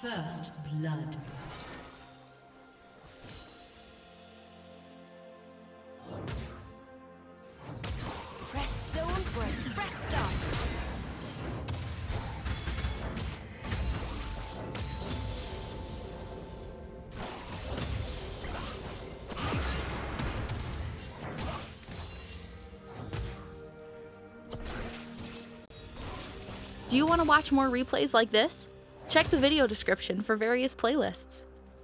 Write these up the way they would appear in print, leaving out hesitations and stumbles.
First blood. Fresh stone for a fresh start. Do you want to watch more replays like this? Check the video description for various playlists.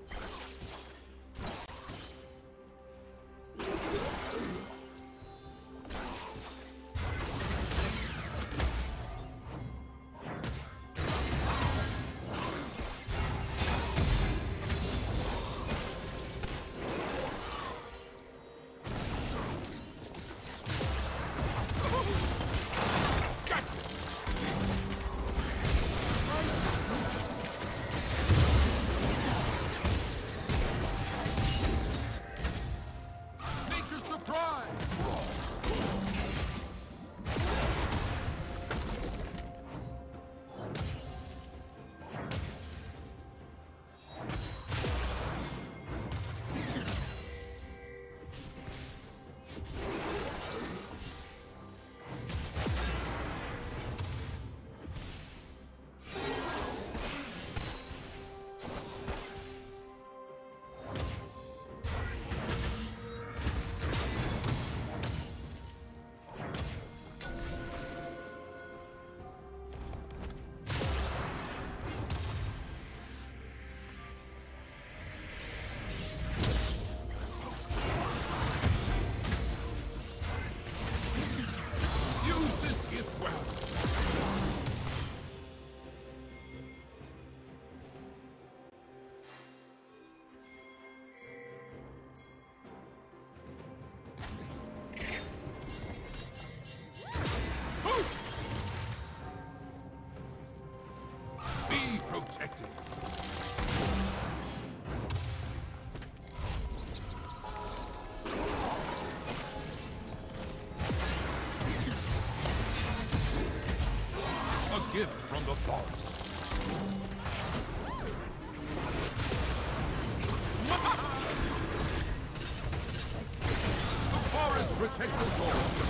Protected. A gift from the forest. The forest protects us all.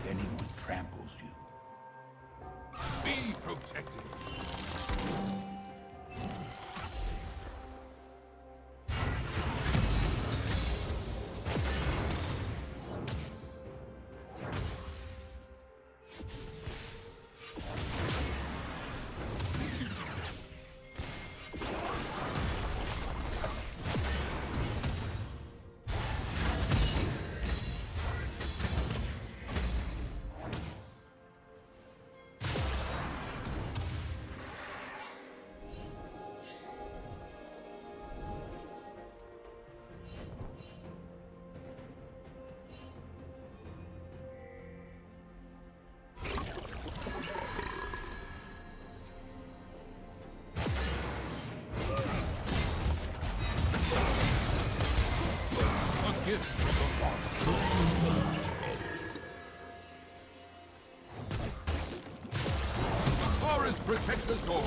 anyone tramples you. Be protected. Protect the door.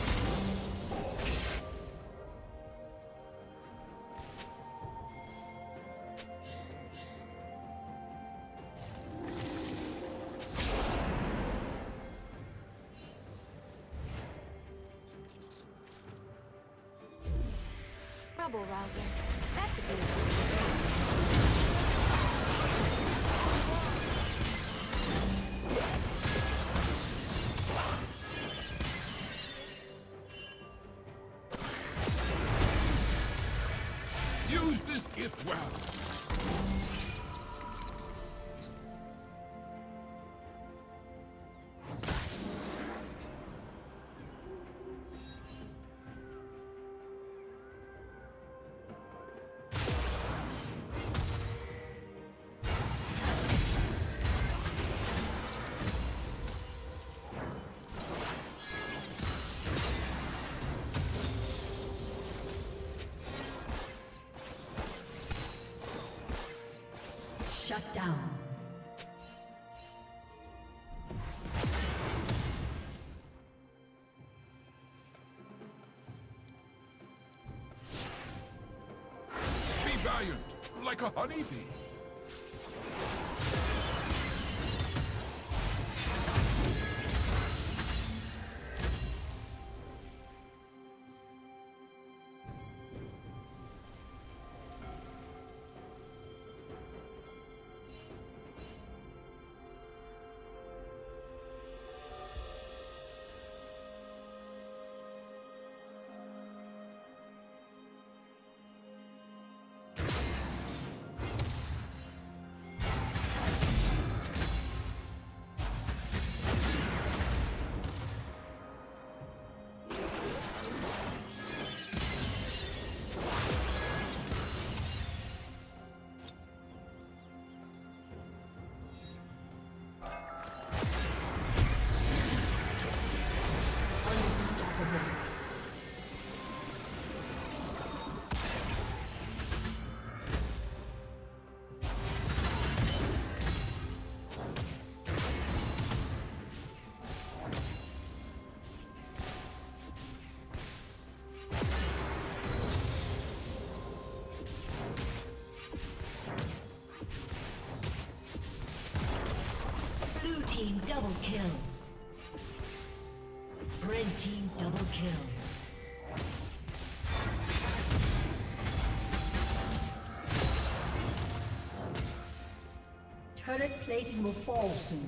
Trouble rouser. That's a good. Use this gift well. Shut down. Be valiant, like a honeybee. Team double kill. Red team double kill. Turret plating will fall soon.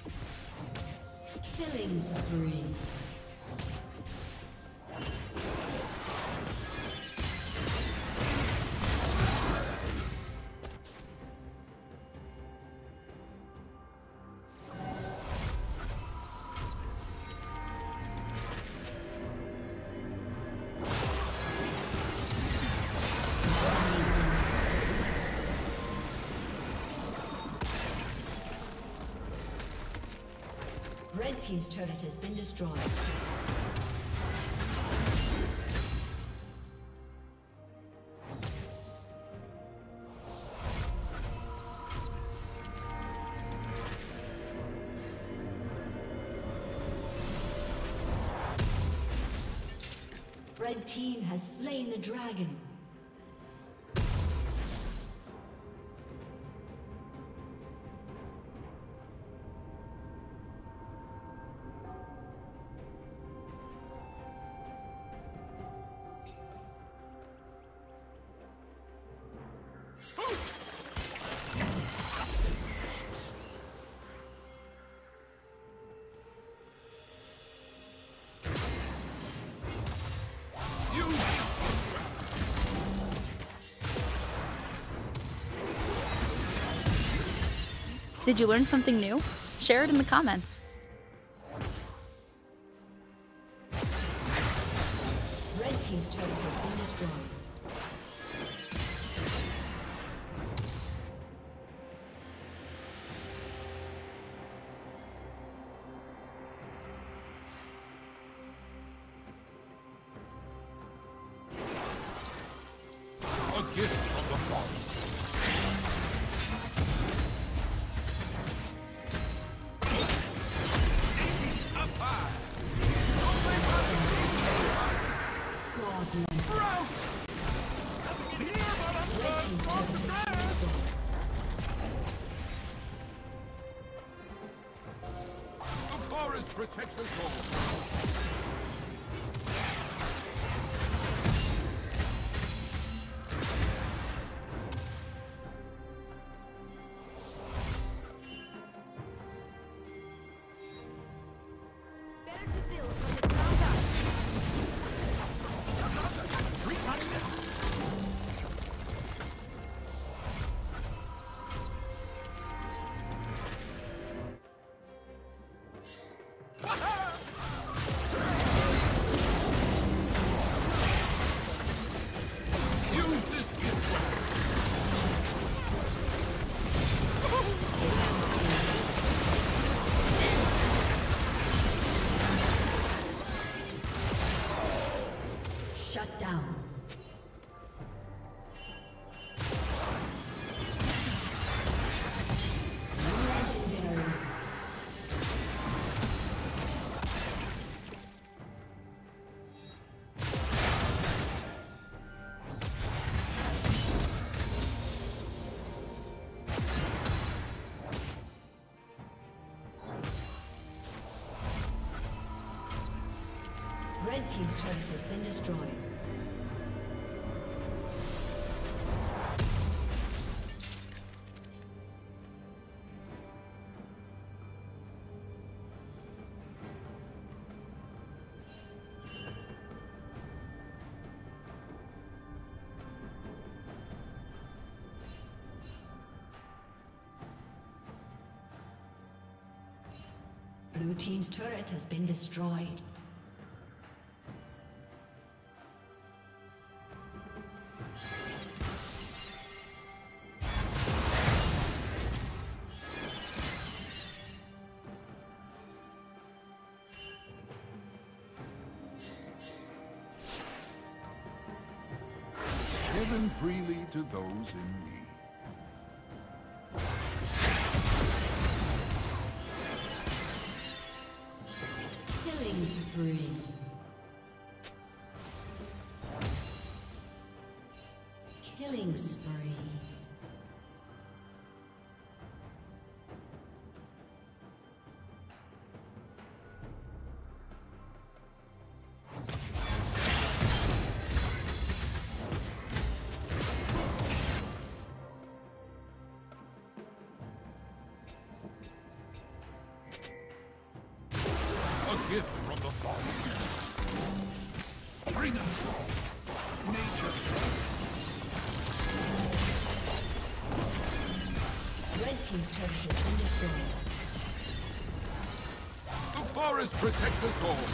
Killing spree. Red team's turret has been destroyed. Red team has slain the dragon. Did you learn something new? Share it in the comments. Red team's turret has been destroyed. A gift from the forest. The forest protects us all. Better to build from the ground up. Use this gift well. Shut down. Legendary. Red team's turret has been destroyed. Blue team's turret has been destroyed. Given freely to those in need. Killing spree. Killing spree. A gift from the forest. Bring us nature. Red team's turret has been destroyed. The forest protects us all.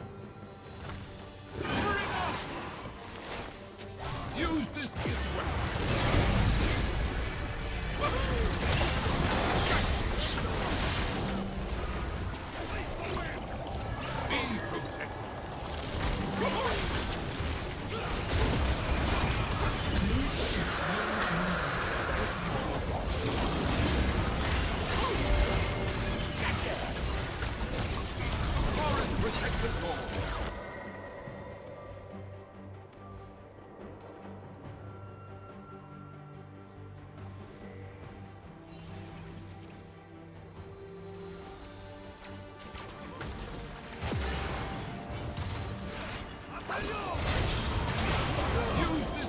Use this gift well. Use this.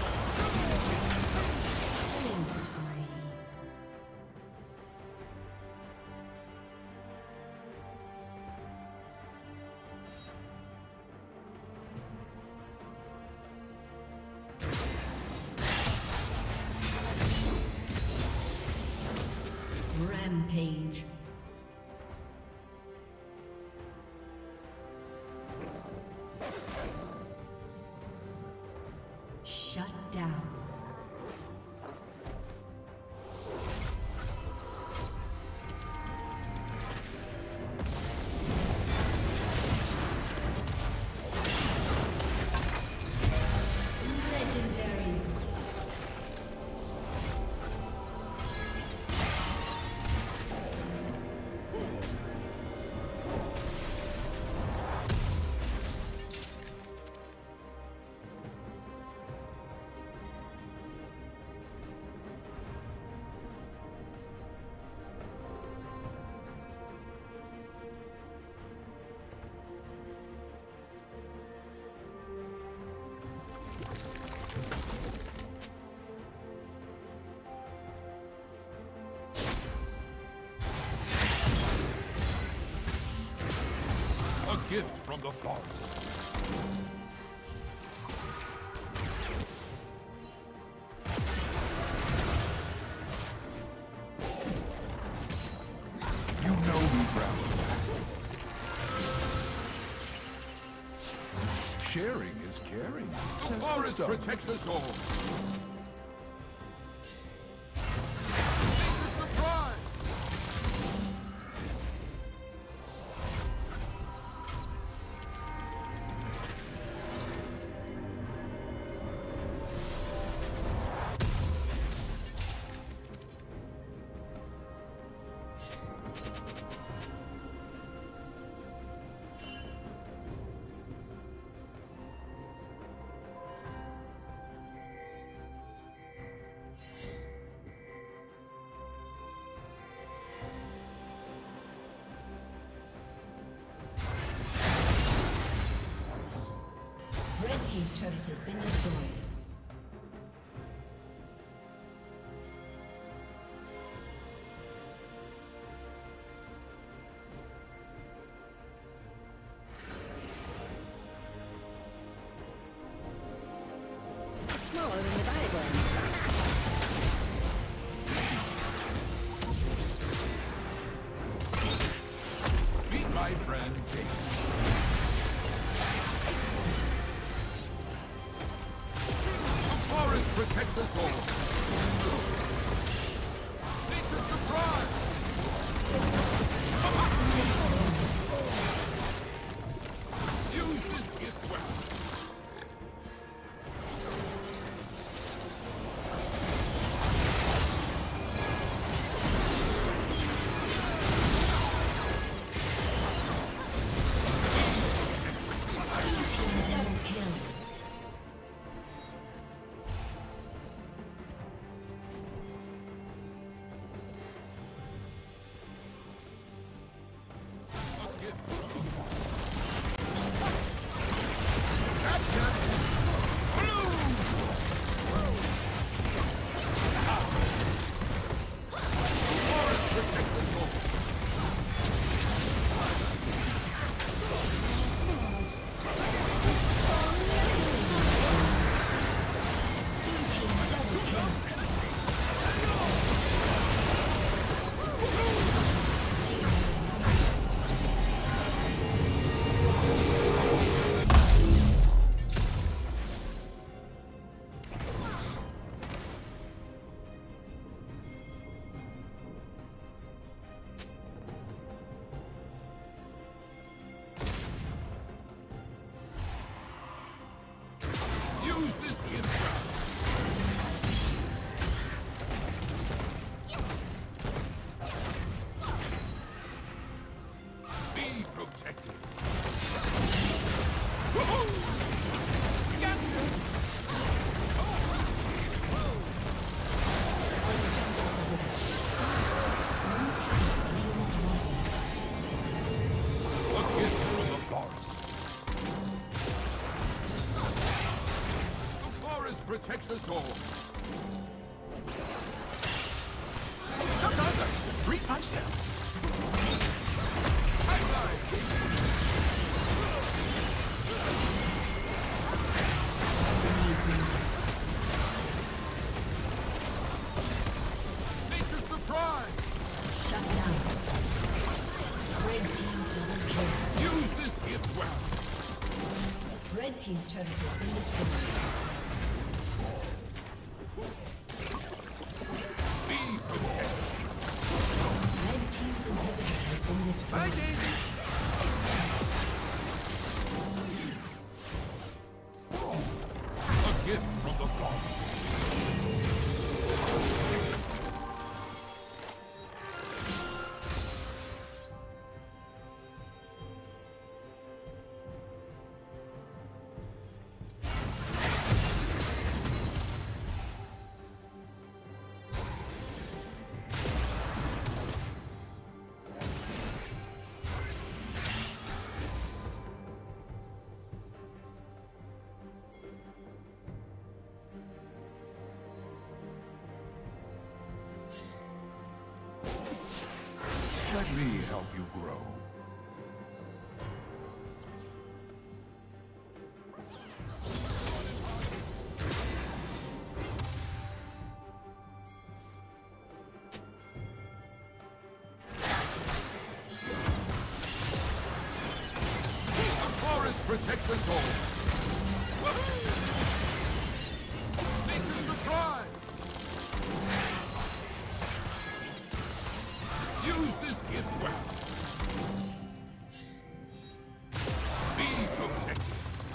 Killing spree. Rampage. Shut down. Legendary. A gift from the forest. You know me, brother. Sharing is caring. The forest protects us all. Surprise! Red team's turret has been destroyed. Smaller than the diagram. Meet my friend, Kate. Protect us all. Nature surprise! Use this gift well. protects us all. Come on, treat myself. Nature's surprise. Shut down. Red team double kill. Use this gift well. Red team's turret has been destroyed. Be protected. Red team's inhibitor has been destroyed. Bye, Daisy. A gift from the Father. Let me help you grow. The forest protects us all. Nature's surprise. Use this gift well. Be protected.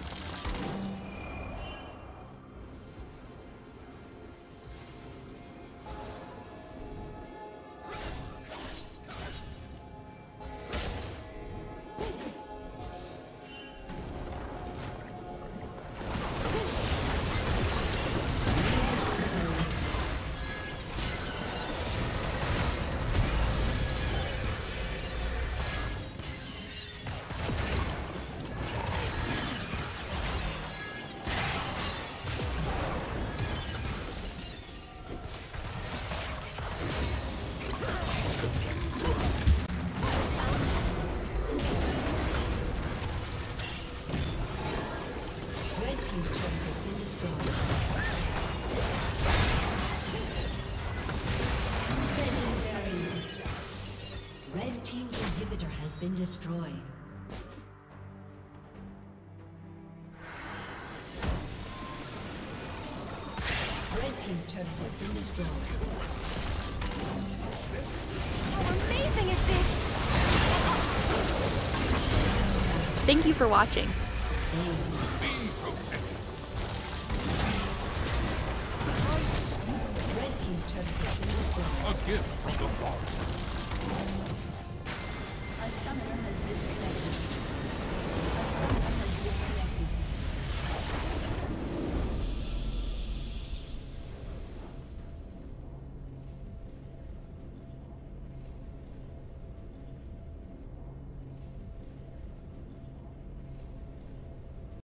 Red team's turret has been destroyed. Legendary. Red team's inhibitor has been destroyed. Red team's turret has been destroyed. How amazing is this? Thank you for watching. Be protected. Red team's turret has been destroyed. A gift from the Father. A summoner has